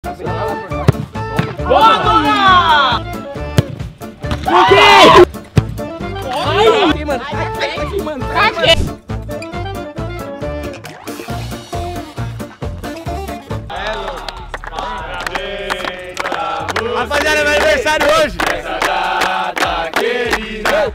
Boa! Rapaziada, é meu aniversário hoje! Essa data querida!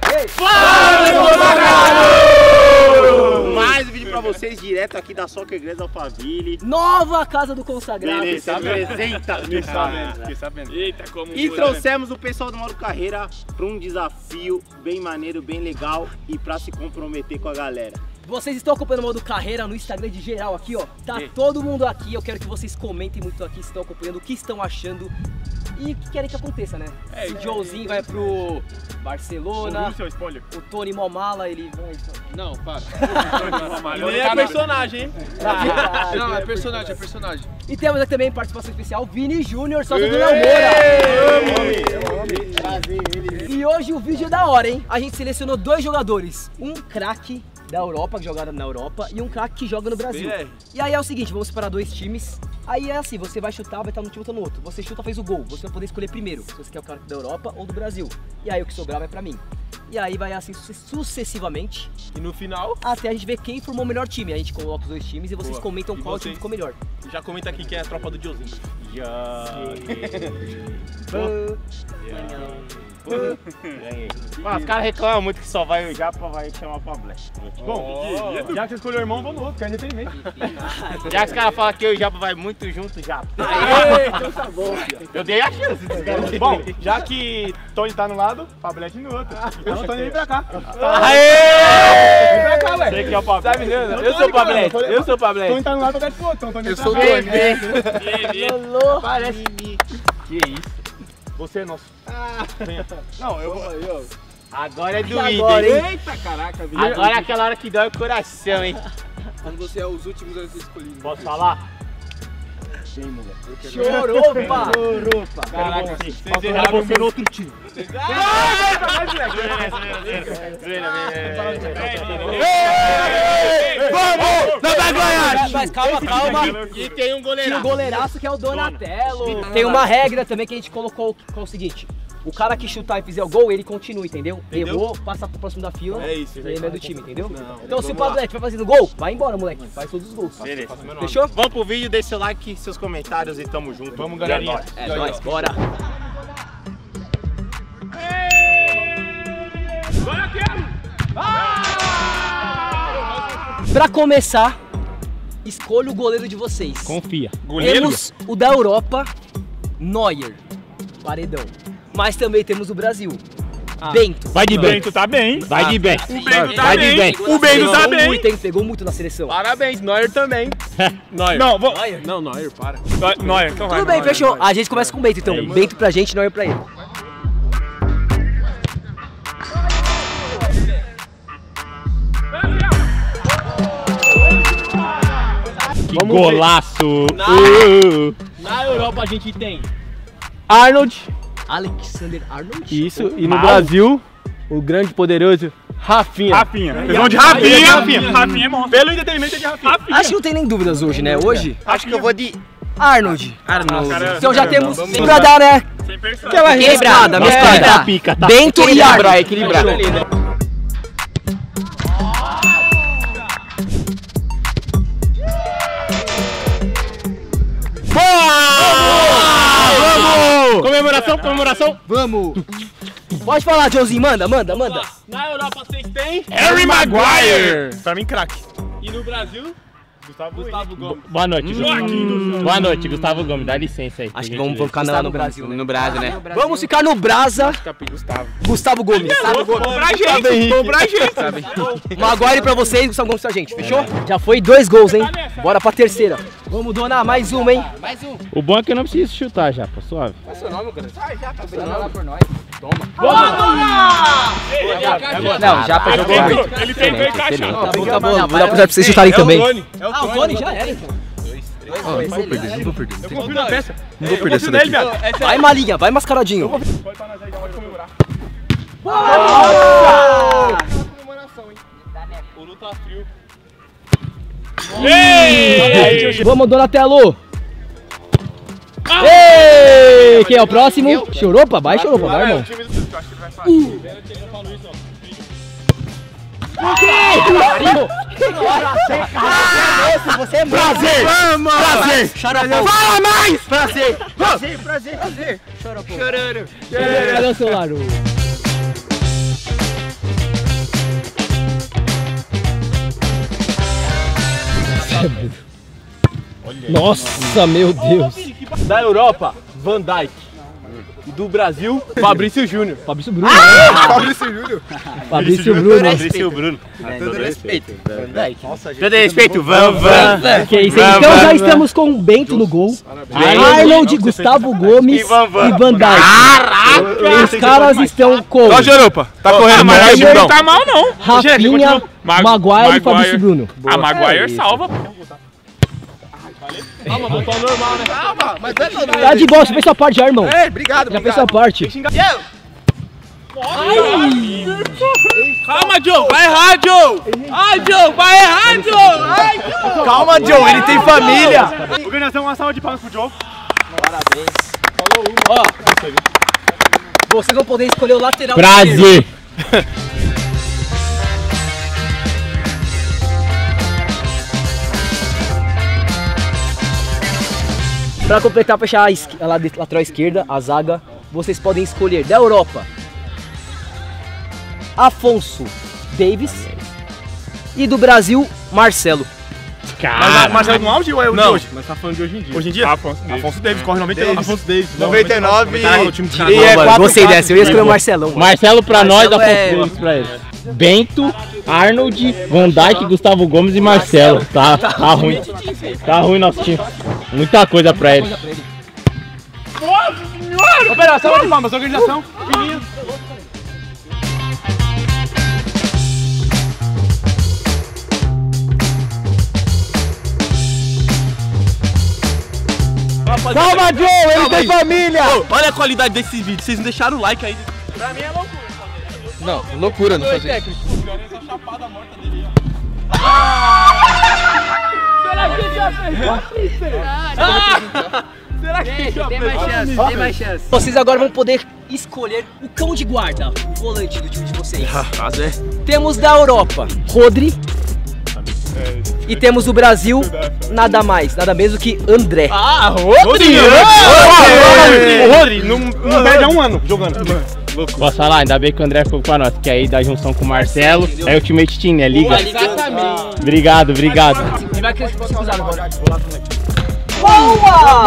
Mais um vídeo pra vocês, direto aqui da Soccer Glass Alphaville. Nova casa do consagrado. Beleza, apresenta! Fiquei sabendo. Eita, como E trouxemos o pessoal do Modo Carreira pra um desafio bem maneiro, bem legal e pra se comprometer com a galera. Vocês estão acompanhando o Modo Carreira no Instagram de geral aqui, ó. Tá todo mundo aqui. Eu quero que vocês comentem muito aqui se estão acompanhando, o que estão achando e o que querem que aconteça, né? O Joezinho vai pro Barcelona. Seu spoiler. O Tony Momala, ele vai... Não, para. Nem é personagem, hein? Não, é personagem, é personagem. E temos aqui também participação especial, Vini Júnior, sócio do Léo Moura. E hoje o vídeo é da hora, hein? A gente selecionou dois jogadores, um craque da Europa, que jogaram na Europa, e um craque que joga no Brasil. E aí é o seguinte, vamos separar dois times. Aí é assim, você vai chutar, vai estar num time ou no outro. Você chuta, fez o gol, você vai poder escolher primeiro, se você quer o craque da Europa ou do Brasil. E aí o que sobrar vai pra mim. E aí vai assim sucessivamente. E no final, até a gente ver quem formou o melhor time. A gente coloca os dois times e vocês comentam qual time ficou melhor. já comenta aqui quem é a tropa do Joezinho. Mano, os caras reclamam muito que só vai o Japa, vai chamar pra Black. Bom, já que você escolheu o irmão, vamos no outro, que é entretenimento. Já que os caras falam que eu e o Japa vai muito junto, Japa. Então tá bom, Eu dei a chance dos caras. Bom, já que Tony tá no lado, Pablete no outro. Então Tony vem pra cá. Aê! Vem pra cá, velho. Sei que é o Pablete. Sabe, não? Eu sou o Pablete. Eu sou o Pablete. Tony tá no lado, eu quero pro outro. Tony Eu sou o Tony. Parece. Que isso? Você é nosso. Não, eu vou. Agora é doído, agora, hein? Eita, caraca, viu? Agora é aquela hora que dói o coração, hein? Quando você é os últimos a ser escolhido. Posso falar? Sim, moleque. Chorou, pá! Caraca, Vocês erraram você no outro time. Vamos! Não vai ganhar! Mas calma, calma. E tem um Tinha goleiraço. o goleiraço que é o Donatello. Tem uma regra também que a gente colocou, que é o seguinte. O cara que chutar e fizer o gol, ele continua, entendeu? Errou, passa pro próximo da fila. É isso, e ele é do time, entendeu? Não, então se o Pablete vai fazendo gol, vai embora, moleque. Faz todos os gols. Beleza. Fechou? Vamos pro vídeo, deixa seu like, seus comentários e tamo junto. Vamos, galerinha. É nóis, bora. Pra começar, escolha o goleiro de vocês. Confia. Temos o da Europa, Neuer, paredão. Mas também temos o Brasil, Bento. Vai de bem. Bento tá bem. Vai de bem. O Bento tá Vai de bem. bem. O Bento tá Pegou bem. muito, hein? Pegou muito na seleção. Parabéns, Neuer também. Neuer. Não, vou. Neuer. Não, Neuer, para. Neuer, então vai. Tudo bem, Neuer, fechou. Neuer. A gente começa com o Bento, então. Bento pra gente, Neuer pra ele. Que golaço! Na Europa a gente tem Arnold. Alexander Arnold? Isso, e no Brasil, o grande poderoso Rafinha. Rafinha. Eles vão de Rafinha. Rafinha é monstro. Pelo entretenimento é de Rafinha. Acho que não tem nem dúvidas hoje, né? Hoje, Acho que eu vou de Arnold. Cara, Então já temos pra dar, né? sem personagem. Mesclada, mesclada. pica, tá? Bento e Arnold. Equilibrar. Vamos! Comemoração, comemoração. Vamos. Pode falar, Joezinho. Manda. Na Europa vocês têm Harry Maguire! Pra mim, craque. E no Brasil, Gustavo Gomes. Boa noite, Boa noite, Gustavo Gomes. Dá licença aí. Acho que vamos ficar lá no Brasil. No Brasil, né? Vamos ficar no Brasa. Gustavo Gomes. Compra a gente. Maguire pra vocês, Gustavo Gomes pra gente. Fechou? Já foi 2 gols, hein? Bora pra terceira. Vamos, dona, mais uma, hein? O bom é que eu não preciso chutar já, pô, suave. Qual é o seu nome, cara? Não, já pra jogar. Ele tentou encaixar. Tá bom. Vou dar pra vocês chutarem também. É O Tony já era, então. Eu confio na peça. Não vou perder essa daqui. Vai, malinha, vai mascaradinho. Pode pra nós aí, já pode comemorar. Comemoração, hein? O Lu tá frio. Vamos, Donatello. aí, quem é o próximo? Choropa? Vai, Choropa, vai, irmão. Você é prazer! Prazer! Fala mais! Prazer! Prazer! Chororô! Cadê o celular? Nossa, meu Deus! Da Europa, Van Dijk. Do Brasil, Fabrício Júnior. Fabrício Bruno. Fabrício Júnior. Fabrício Bruno. Fabrício Bruno. Todo respeito. Todo respeito, Van. Que isso aí. Então já estamos com o Bento no gol. Arnold, Gustavo Gomes e Van Dijk. Caraca! Os caras estão com... Ó, Europa, tá correndo Mas mais, ele não tá mal, não. Rafinha, Maguire e Fabrício Bruno. A Maguire salva. Calma, botou normal, né? Calma, mas é todo. Tá de boa, já fez sua parte já, irmão. Obrigado, Já fez sua parte. Calma, Joe, vai errar, Joe! Ai, Joe, vai errar, Joe! Ai, Joe! Calma, Joe, ele tem família. Organização, uma salva de palmas pro Joe. Ó, vocês vão poder escolher o lateral. Prazer! Pra completar, fechar a lateral esquerda, a zaga, vocês podem escolher da Europa Afonso Davis e do Brasil Marcelo. Mas Marcelo no auge ou é o de hoje? Mas tá falando de hoje em dia. Hoje em dia? Afonso Davis corre 99. Afonso Davis. 99 E é Mano, gostei dessa, eu ia escolher o Marcelão. Mano. Marcelo pra nós, Marcelo Afonso é- Davis pra ele. Bento, Arnold, Van Dijk, Gustavo Gomes e Marcelo. Tá ruim. Tá ruim nosso time. Muita coisa pra ele. Operação de palmas, organização. Fininho. Calma, Joe, ele tem família! Olha a qualidade desse vídeo, vocês não deixaram o like aí. Pra mim é loucura. Não, loucura não fazer. Tem mais chance. Vocês agora vão poder escolher o cão de guarda, o volante do time de vocês. Temos da Europa, Rodri. E temos do Brasil, nada mais, nada menos que André. Ah, Rodri! O Rodri não perde há um ano jogando. Posso falar? Ainda bem que o André ficou com nós, que aí da junção com o Marcelo, é o Ultimate Team, né? Liga. Exatamente. Obrigado. E vai que você cruzar agora. Boa!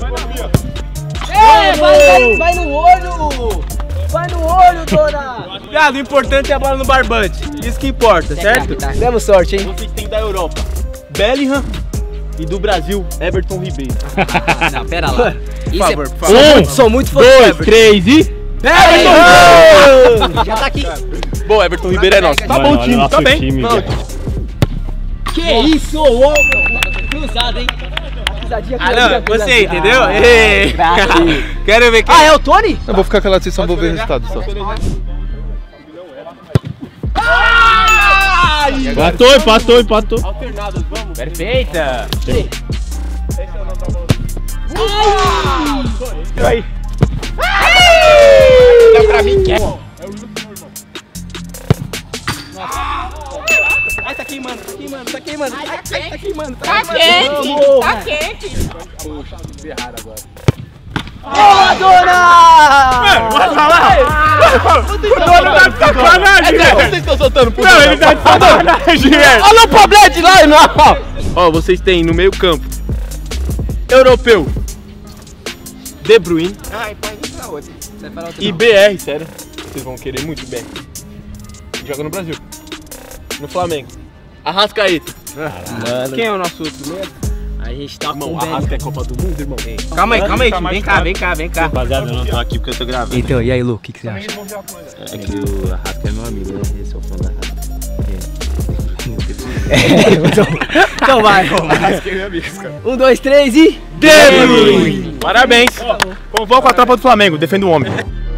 Vai no olho! Vai no olho, dona! Viado, o importante é a bola no barbante. Isso que importa, certo? Demos sorte, hein? Vocês têm da Europa Bellingham e do Brasil Everton Ribeiro. Não, pera lá. Isso favor, por favor. Sou muito fã do 2, Everton. 3 e... Everton! Já tá aqui. Boa, Everton Ribeiro é nosso. Tá bom o time, tá bem. Que isso? Uou. Cruzada, hein? Cruzadinha, Você entendeu? Quero ver quem... Ah, é o Tony? Eu vou ficar calado, vocês só vão ver o resultado só. Empatou. Alternados, vamos. Perfeita. Aí. Dá pra mim, que é. Ai, tá queimando. Tá queimando. Boa, dona! Vai falar? O dono tá de sacanagem, velho. Vocês estão soltando por Não, ele tá de sacanagem, velho. Olha o problema de lá, não. Ó, vocês têm no meio campo europeu De Bruyne e BR, sério. Vocês vão querer muito BR. Joga no Brasil. No Flamengo. Arrascaeta. Mano. Quem é o nosso outro meio? A gente tá Irmão, com o Arrasca é Copa do Mundo, irmão. Calma aí, tio. Vem cá. Rapaziada, eu não tô aqui porque eu tô gravando. Então, e aí, Lu, o que você acha? É que o Arrasca é meu amigo, né? Eu sou fã da Arrasca. Então vai. Arrasquei minha amiga, cara. 1, 2, 3 e... De Bruyne! Parabéns! Convoca a tropa do Flamengo, defenda o homem.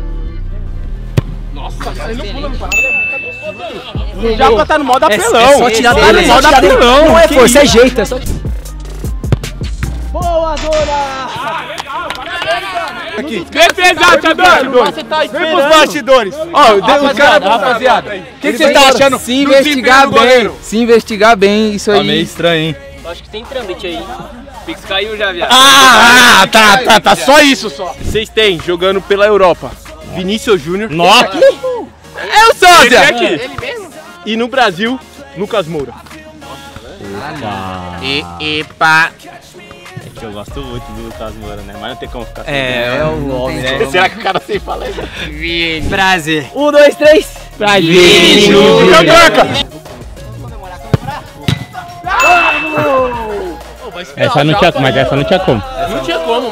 Já tá no modo apelão. É só tirar dele. No modo apelão. Não é Que força, é isso? jeito. É só... Boa, Dora! Aqui. Defesa, Tiador! Você tá Vem pros esperando. bastidores. Ó, o cara... Rapaziada, O que você tá achando? Se do investigar desempenho do bem, goleiro? se investigar bem, isso aí. Tá meio estranho, hein? Acho que tem trâmite aí. Pix caiu já, viado. Tá, só isso só. Vocês têm, jogando pela Europa, Vinícius Júnior. Nossa! É o sósia! Ele mesmo? E no Brasil, Lucas Moura. Epa! É que eu gosto muito do Lucas Moura, né? Mas não tem como ficar sem É o homem, né? Será que o cara sem falar isso? Prazer. 1, 2, 3. Vini Júnior! Essa não tinha, mas essa não tinha como. Não tinha como.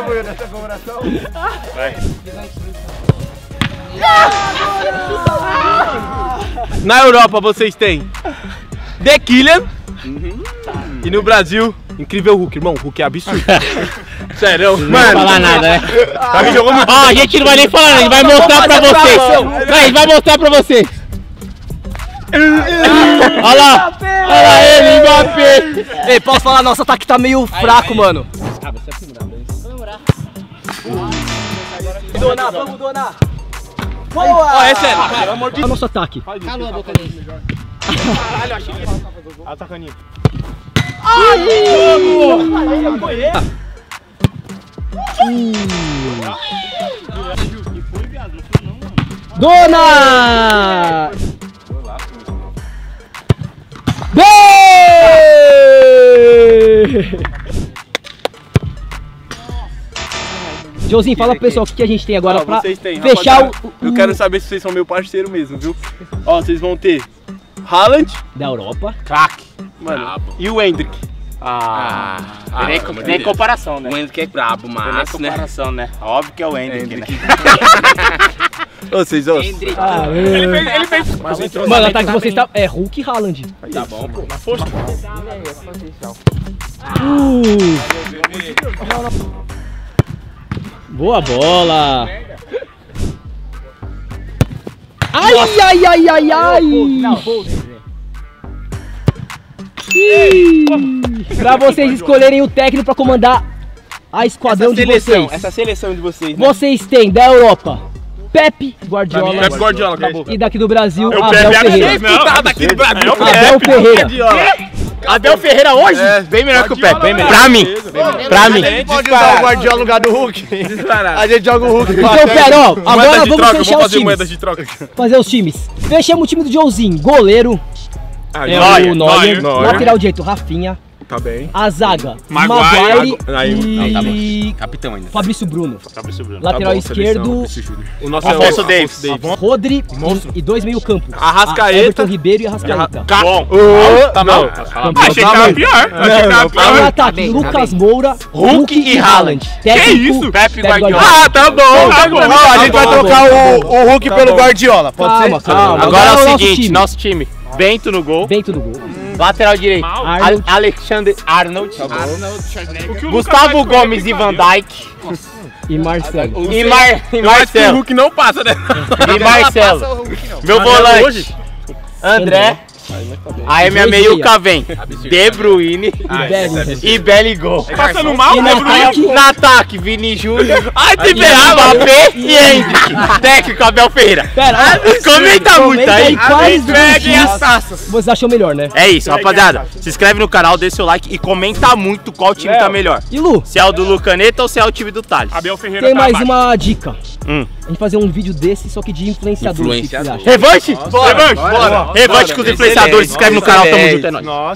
Na Europa vocês têm The Killian. E no Brasil, incrível Hulk, irmão. Hulk é absurdo. Sério, Não mano. vou falar nada, né? Ele jogou muito. Ó, a gente não vai nem falar, a gente vai mostrar pra vocês. Não, a gente vai mostrar pra vocês. Olha lá ele, Mbappé. Ei, posso falar? Nosso ataque tá meio fraco, mano. Donar, vamos donar. Boa! Ó, é sério. Pelo amor de Olha o nosso ataque. Calou a boca dele. Caralho, achei que ele... Ah, tá caninho. Dona! Joãozinho, fala pro pessoal o que a gente tem agora Ó, pra vocês têm, fechar rapaziada. Eu quero saber se vocês são meu parceiro mesmo, viu? Ó, vocês vão ter Haaland, da Europa. craque, mano, e o Hendrick. Nem comparação, né? O Hendrick é brabo, Nem mas, né? comparação, né? Óbvio que é o Hendrick, né? Ô, vocês, ó. Ele fez. Mano, o ataque de vocês tá. É Hulk e Haaland. Tá bom, pô. Na força. Boa bola. Ai, ai, ai, ai, ai. Ih, pra vocês escolherem o técnico pra comandar a esquadrão de vocês. Essa seleção de vocês, né? Vocês têm da Europa Pepe Guardiola. Pep Guardiola, acabou. E daqui do Brasil, O Abel Pepe é Ferreira. disputado aqui do Brasil. Abel Ferreira. Abel Ferreira hoje? É, Bem melhor que o Pepe, bem melhor. Pra mim. Pra mim. Pode usar o Guardiola no lugar do Hulk. A gente joga o Hulk. Então, pera, ó, agora vamos fechar os fazer moedas times. de troca. Fazer os times. Fechamos o time do Joãozinho. Goleiro é o Neuer. Lateral direito, Rafinha. Tá bem. A zaga, Maguire. Maguire e Capitão ainda. Fabrício Bruno. Fabrício Bruno. Lateral esquerdo, O nosso Afonso é o Davis. Rodri e dois meio campo. Arrascaeta. Everton Ribeiro e Arrascaeta. Bom. Tá bom. Achei que tava pior. Achei que tava Aí no pior. ataque, Lucas Moura, Hulk e Haaland. Técnico, isso? Pepe Guardiola. Guardiola. Ah, tá bom. Tá bom. Ó, a gente vai trocar o Hulk pelo Guardiola. Pode Calma, ser? calma. Agora é o nosso seguinte, time. nosso time. Bento no gol. Bento do gol. Lateral direito. Arnold. Alexander Arnold. Gustavo Gomes e Van Dijk. E Marcelo. E Eu acho que o Marcelo. Hulk não passa, né? E Marcelo. Meu volante. André. Aí minha Dois meiuca meia. vem De Bruyne Bellingham. e Bellingham. Passando mal, E no ataque, No ataque, Vini Júnior. Ai, te Mbappé e Hendrick. Técnico Abel Ferreira. Pera, Comenta muito aí. quais dos Peguem as times taças. você achou melhor, né? É isso, rapaziada. Se inscreve no canal, deixa seu like e comenta muito qual time tá melhor. E Lu, Se é o do Lucaneta ou se é o time do Thales. Abel Ferreira tem tá mais abaixo. uma dica. Hum. A gente fazer um vídeo desse, só que de influenciadores. O que vocês acham? Revanche? Bora. Revanche com os influenciadores. Se inscreve no canal, tamo junto, é nóis.